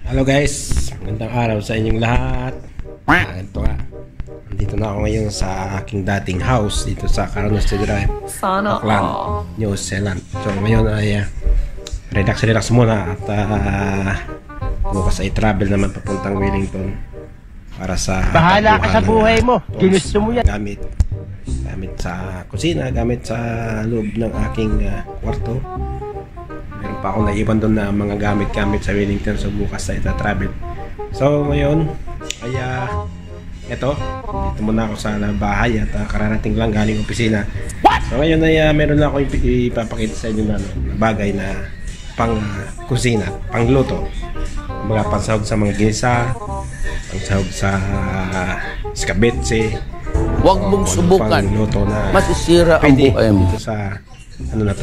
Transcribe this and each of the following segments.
Hello guys, magandang araw sa inyong lahat. Ito nga, nandito na ako ngayon sa aking dating house dito sa Carnoustie Drive, Auckland, New Zealand. So ngayon ay relax muna at bukas ay travel naman papuntang Wellington para sa bahala ka sa buhay mo. Ginusto mo yan. Gamit sa kusina, gamit sa loob ng aking kwarto. Meron pa akong naiwan doon na mga gamit sa Wellington, so bukas na ita-travel. So ngayon ay eto, dito muna ako sa bahay at kararating lang galing opisina. So ngayon ay meron na ako ipapakita sa inyo na bagay na pang kusina, pang luto. Mga pansahog sa mga ginisa, pansahog sa skabetse. Huwag mong subukan, masisira ang buhay mo. Dito sa ano na to,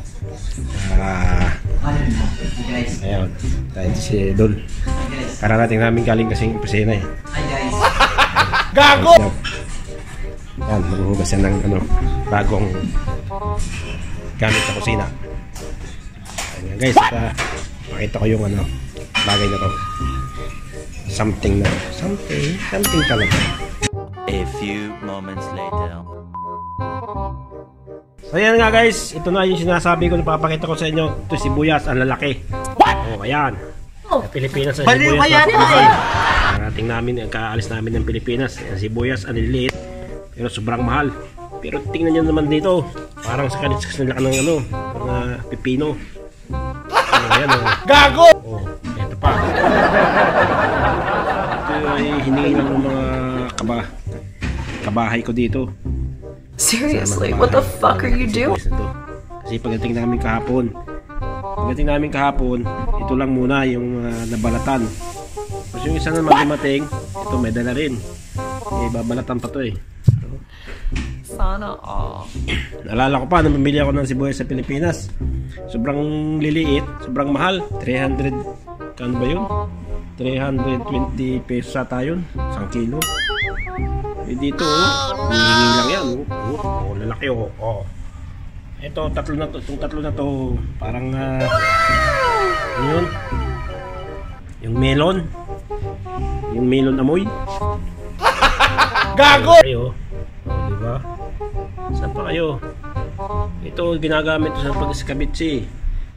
ayun, tayo si Dol. Kararating namin galing kasing opisina eh. Gago! Yan, maghuhugas yan ng ano, bagong gamit sa kusina. Ayan guys, makita ko yung ano, bagay na to. Something talaga. A few moments later. So yan nga guys, ito na yung sinasabi ko na papakita ko sa inyo. Ito sibuyas, ang lalaki. Oh, ayan. Sa Pilipinas ang sibuyas na karating namin, kaalis namin ng Pilipinas. Ang sibuyas, ang liliit, pero sobrang mahal. Pero tingnan nyo naman dito, parang sa kalitsas na laki ng ano, mga pipino. Ayan o. Gago! Oh, ito pa. Ito ay hiningi lang ng mga kabahay ko dito. Seriously, what the fuck are you doing? Kasi pagdating namin kahapon, ito lang muna yung nabalatan. Kasi yung isa naman dumating, ito may dala rin. Babalatan pa to eh. Sana all. Naalala ko pa, nung bumili ako ng sibuyas sa Pilipinas, sobrang liliit, sobrang mahal. 300, kano ba yun? 320 pesos ata yun, 1 kilo. Eh dito, hihingi lang yan. Lalaki oh. Ito, tatlo na to, parang yun, yung melon amoy. Gago! Kayo, diba? Saan pa kayo? Ito, ginagamit to sa pag-skabitsi.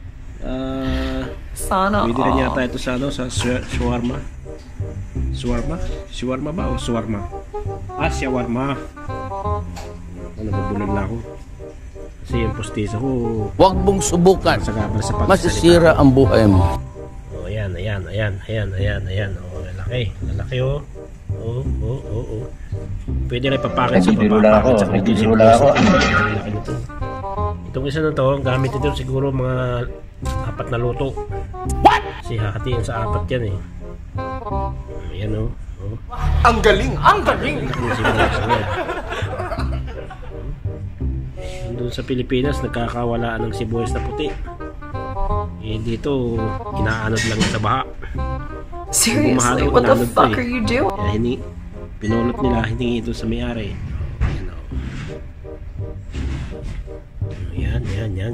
Sana pwede rin yata ito sa ano, sa shawarma. Shawarma ba o shawarma? Shawarma. Ano, nabulol na ako. Kasi yung postiso ko, huwag mong subukan, masisira ang buhay mo. Oh, ayan. Oh, lalaki oh. Oh. Pwede rin papakit sa lalaki nito. Itong isa na to, gamit ito siguro mga 4 na luto. Kasi hakatiin sa 4 yan eh. Ayan oh. Ang galing! Doon sa Pilipinas nagkakawalaan ng sibuyas na puti. Eh dito inaanod lang sa baha. Seriously, what the fuck are you doing? Kaya pinulot nila, hiningi ito sa may-ari. Yan.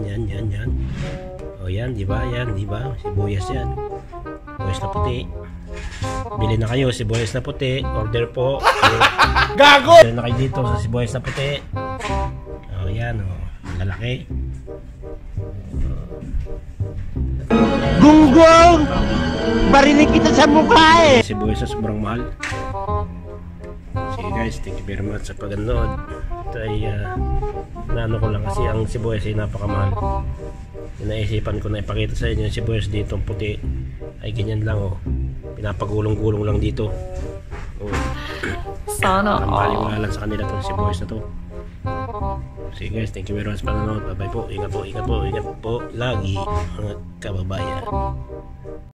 O yan, di ba? Sibuyas yan. Sibuyas na puti. Bili na kayo sibuyas na puti. Order po. Gago! Order na kayo dito sa sibuyas na puti. O yan, lalaki. Gunggong! Barinig kita sa mukha eh! Sibuyas na sobrang mahal. Sige guys, thank you very much sa paganood. Ito ay naano ko lang kasi ang sibuyas ay napakamahal. Naisipan ko na ipakita sa inyo yung sibuyas dito puti ay ganyan lang oh. Pinapagulong-gulong lang dito. Sana all. Wala lang sa kanila itong sibuyas na to. Sige guys, thank you very much sa panonood. Bye bye po. Ingat po lagi mga kababayan.